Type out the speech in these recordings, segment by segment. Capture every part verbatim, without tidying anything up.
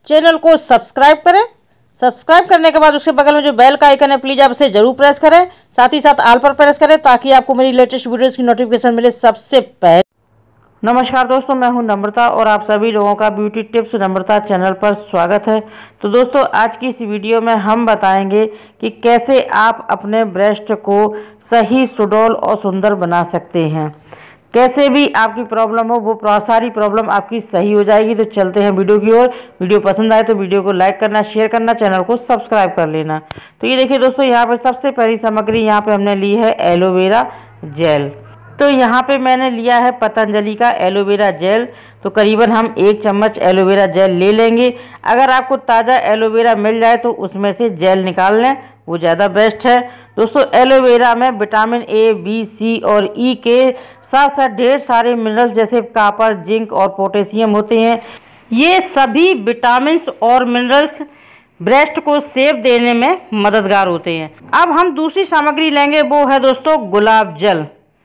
Channel को subscribe करें। Subscribe करने के बाद उसके बगल में जो बेल का आइकन है प्लीज़ आप इसे जरूर प्रेस करें। साथ ही साथ ऑल पर प्रेस करें ताकि आपको मेरी लेटेस्ट वीडियोस की नोटिफिकेशन मिले सबसे पहले। नमस्कार दोस्तों, मैं हूं नम्रता और आप सभी लोगों का ब्यूटी टिप्स नम्रता चैनल पर स्वागत है। तो दोस्तों, आज की इस वीडियो में हम बताएंगे कि कैसे आप अपने ब्रेस्ट को सही, सुडौल और सुंदर बना सकते हैं। कैसे भी आपकी प्रॉब्लम हो वो सारी प्रॉब्लम आपकी सही हो जाएगी। तो चलते हैं वीडियो की ओर। वीडियो पसंद आए तो वीडियो को लाइक करना, शेयर करना, चैनल को सब्सक्राइब कर लेना। तो ये देखिए दोस्तों, यहाँ पे सबसे पहली सामग्री यहाँ पे हमने ली है एलोवेरा जेल। तो यहाँ पे मैंने लिया है पतंजलि का एलोवेरा जेल। तो करीबन हम एक चम्मच एलोवेरा जेल ले लेंगे। अगर आपको ताज़ा एलोवेरा मिल जाए तो उसमें से जेल निकाल लें, वो ज़्यादा बेस्ट है। दोस्तों, एलोवेरा में विटामिन ए, बी, सी और ई के साथ साथ ढेर सारे मिनरल्स जैसे कॉपर, जिंक और पोटेशियम होते हैं। ये सभी विटामिन्स और मिनरल्स ब्रेस्ट को शेप देने में मददगार होते हैं। अब हम दूसरी सामग्री लेंगे, वो है दोस्तों गुलाब जल।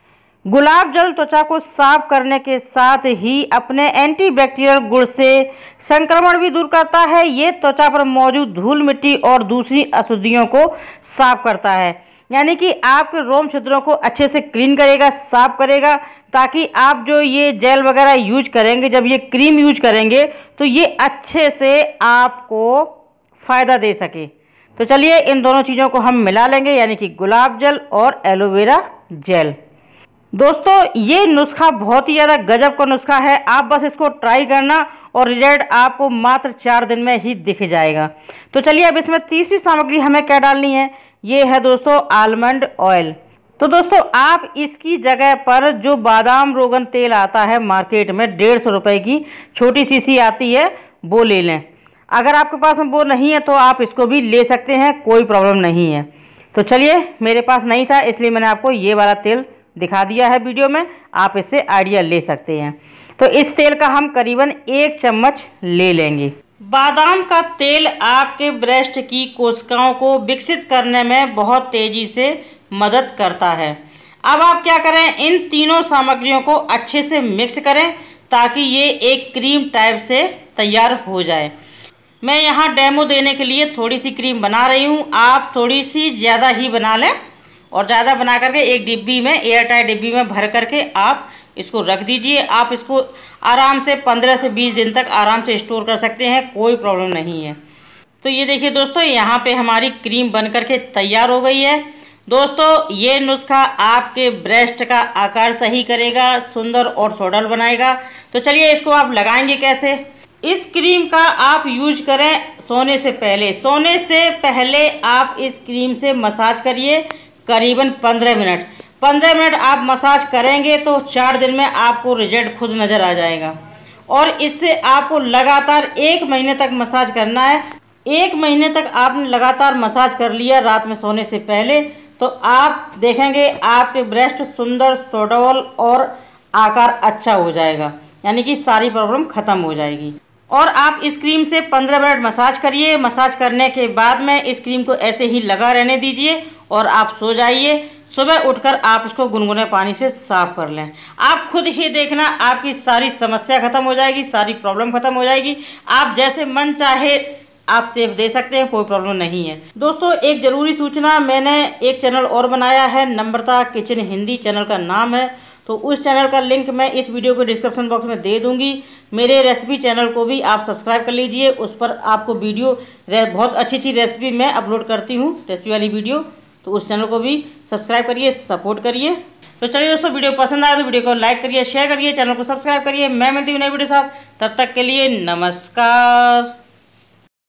गुलाब जल त्वचा को साफ करने के साथ ही अपने एंटीबैक्टीरियल गुण से संक्रमण भी दूर करता है। ये त्वचा पर मौजूद धूल मिट्टी और दूसरी अशुद्धियों को साफ करता है, यानी कि आपके रोम छिद्रों को अच्छे से क्लीन करेगा, साफ करेगा, ताकि आप जो ये जेल वगैरह यूज करेंगे, जब ये क्रीम यूज करेंगे तो ये अच्छे से आपको फ़ायदा दे सके। तो चलिए इन दोनों चीज़ों को हम मिला लेंगे, यानी कि गुलाब जल और एलोवेरा जेल। दोस्तों, ये नुस्खा बहुत ही ज़्यादा गजब का नुस्खा है। आप बस इसको ट्राई करना और रिजल्ट आपको मात्र चार दिन में ही दिख जाएगा। तो चलिए अब इसमें तीसरी सामग्री हमें क्या डालनी है, ये है दोस्तों आलमंड ऑयल। तो दोस्तों, आप इसकी जगह पर जो बादाम रोगन तेल आता है मार्केट में, डेढ़ सौ रुपये की छोटी शीशी आती है, वो ले लें। अगर आपके पास वो नहीं है तो आप इसको भी ले सकते हैं, कोई प्रॉब्लम नहीं है। तो चलिए, मेरे पास नहीं था इसलिए मैंने आपको ये वाला तेल दिखा दिया है वीडियो में, आप इससे आइडिया ले सकते हैं। तो इस तेल का हम करीबन एक चम्मच ले लेंगे। बादाम का तेल आपके ब्रेस्ट की कोशिकाओं को विकसित करने में बहुत तेजी से मदद करता है। अब आप क्या करें, इन तीनों सामग्रियों को अच्छे से मिक्स करें ताकि ये एक क्रीम टाइप से तैयार हो जाए। मैं यहाँ डेमो देने के लिए थोड़ी सी क्रीम बना रही हूँ, आप थोड़ी सी ज़्यादा ही बना लें और ज़्यादा बना करके एक डिब्बी में, एयर टाइट डिब्बी में भर करके आप इसको रख दीजिए। आप इसको आराम से पंद्रह से बीस दिन तक आराम से स्टोर कर सकते हैं, कोई प्रॉब्लम नहीं है। तो ये देखिए दोस्तों, यहाँ पे हमारी क्रीम बन करके तैयार हो गई है। दोस्तों, ये नुस्खा आपके ब्रेस्ट का आकार सही करेगा, सुंदर और सुडौल बनाएगा। तो चलिए इसको आप लगाएंगे कैसे। इस क्रीम का आप यूज करें सोने से पहले। सोने से पहले आप इस क्रीम से मसाज करिए करीबन पंद्रह मिनट। पंद्रह मिनट आप मसाज करेंगे तो चार दिन में आपको रिजल्ट खुद नज़र आ जाएगा। और इससे आपको लगातार एक महीने तक मसाज करना है। एक महीने तक आपने लगातार मसाज कर लिया रात में सोने से पहले, तो आप देखेंगे आपके ब्रेस्ट सुंदर, सुडौल और आकार अच्छा हो जाएगा, यानी कि सारी प्रॉब्लम ख़त्म हो जाएगी। और आप इस क्रीम से पंद्रह मिनट मसाज करिए। मसाज करने के बाद में इस क्रीम को ऐसे ही लगा रहने दीजिए और आप सो जाइए। सुबह उठकर आप इसको गुनगुने पानी से साफ कर लें। आप खुद ही देखना, आपकी सारी समस्या खत्म हो जाएगी, सारी प्रॉब्लम खत्म हो जाएगी। आप जैसे मन चाहे आप सेफ दे सकते हैं, कोई प्रॉब्लम नहीं है। दोस्तों, एक ज़रूरी सूचना, मैंने एक चैनल और बनाया है, नम्रता किचन हिंदी चैनल का नाम है। तो उस चैनल का लिंक मैं इस वीडियो के डिस्क्रिप्शन बॉक्स में दे दूंगी। मेरे रेसिपी चैनल को भी आप सब्सक्राइब कर लीजिए, उस पर आपको वीडियो बहुत अच्छी अच्छी रेसिपी मैं अपलोड करती हूँ, रेसिपी वाली वीडियो। तो उस चैनल को भी सब्सक्राइब करिए, सपोर्ट करिए। तो चलिए दोस्तों, वीडियो पसंद आए तो वीडियो को लाइक करिए, शेयर करिए, चैनल को सब्सक्राइब करिए। मैं मिलती हूँ नई वीडियो के साथ, तब तक के लिए नमस्कार।